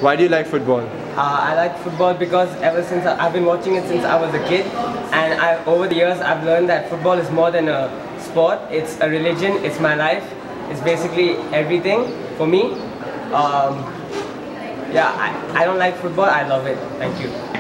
Why do you like football? I like football because ever since I've been watching it since I was a kid, and over the years I've learned that football is more than a sport. It's a religion. It's my life. It's basically everything for me. Yeah, I don't like football. I love it. Thank you.